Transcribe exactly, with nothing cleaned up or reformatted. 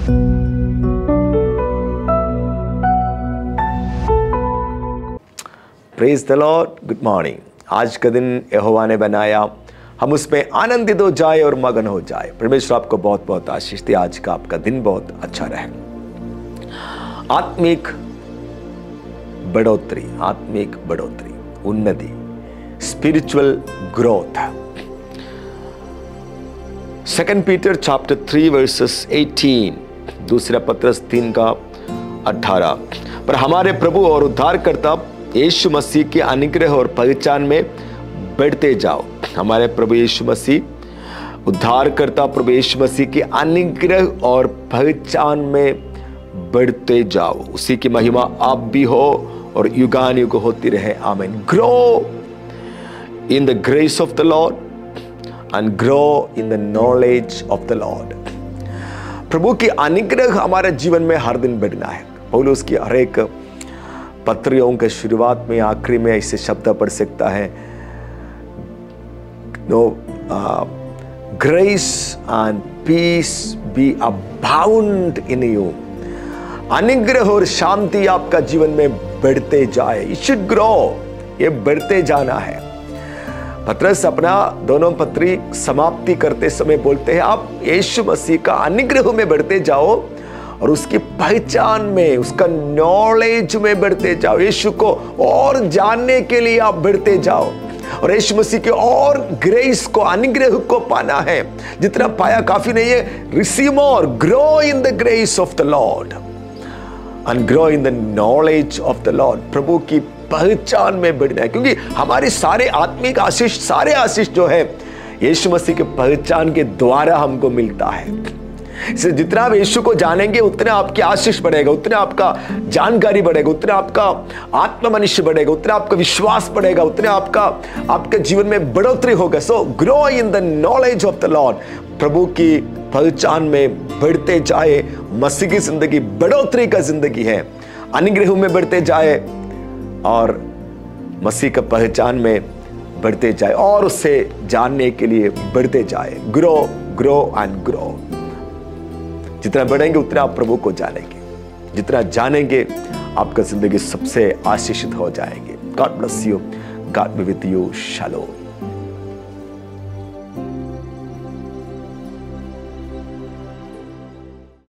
Praise the lord. Good morning. आज का दिन यहोवा ने बनाया, हम उसमें आनंदित हो जाए और मगन हो जाए। परमेश्वर आपको बहुत बहुत आशीष दे। आज का आपका दिन बहुत अच्छा रहे। आत्मिक बढ़ोतरी, आत्मिक बढ़ोतरी, उन्नति, spiritual growth. Second Peter chapter three verses eighteen, दूसरा पत्रस तीन का अठारह। पर हमारे प्रभु और उद्धारकर्ता यीशु मसीह के अनुग्रह और पहचान में बढ़ते जाओ। हमारे प्रभु यीशु मसीह, उद्धारकर्ता प्रभु यीशु मसीह के अनुग्रह और पहचान में बढ़ते जाओ। उसी की महिमा आप भी हो और युगान युग होती रहे। आमीन। Grow in the grace of the lord and grow in the knowledge of the lord. प्रभु की अनुग्रह हमारे जीवन में हर दिन बढ़ना है। पौलुस की हर एक पत्रियों के शुरुआत में, आखिरी में ऐसे शब्द पढ़ सकता है, no grace and peace be abound in you. अनुग्रह और शांति आपका जीवन में बढ़ते जाए। यू शुड ग्रो, ये बढ़ते जाना है। पत्रस अपना दोनों पत्री समाप्ति करते समय बोलते हैं, आप यीशु मसीह का अनुग्रह में बढ़ते जाओ और उसकी पहचान में, उसका नॉलेज में बढ़ते जाओ। यीशु को और जानने के लिए आप बढ़ते जाओ और यीशु मसीह के और ग्रेस को, अनुग्रह को पाना है। जितना पाया काफी नहीं है। Receive more, grow in the grace of the lord and grow in the knowledge of the lord. प्रभु की पहचान में बढ़ना है, क्योंकि हमारे सारे आत्मिक आशीष, सारे आशीष जो है यीशु मसीह के पहचान के द्वारा हमको मिलता है। इसलिए जितना आप यीशु को जानेंगे उतना आपकी आशीष बढ़ेगा, उतना आपका जानकारी बढ़ेगा, उतना आपका आत्म मनुष्य बढ़ेगा, उतना आपका विश्वास बढ़ेगा, उतना आपका आपके जीवन में बढ़ोतरी होगा। So grow in the knowledge of the lord. प्रभु की पहचान में बढ़ते जाए। मसीह की जिंदगी बढ़ोतरी का जिंदगी है। अनुग्रह में बढ़ते जाए और मसीह का पहचान में बढ़ते जाए और उससे जानने के लिए बढ़ते जाए। Grow grow and grow. जितना बढ़ेंगे उतना आप प्रभु को जानेंगे। जितना जानेंगे आपका जिंदगी सबसे आशीषित हो जाएंगे। God bless you. God be with you. Shalom.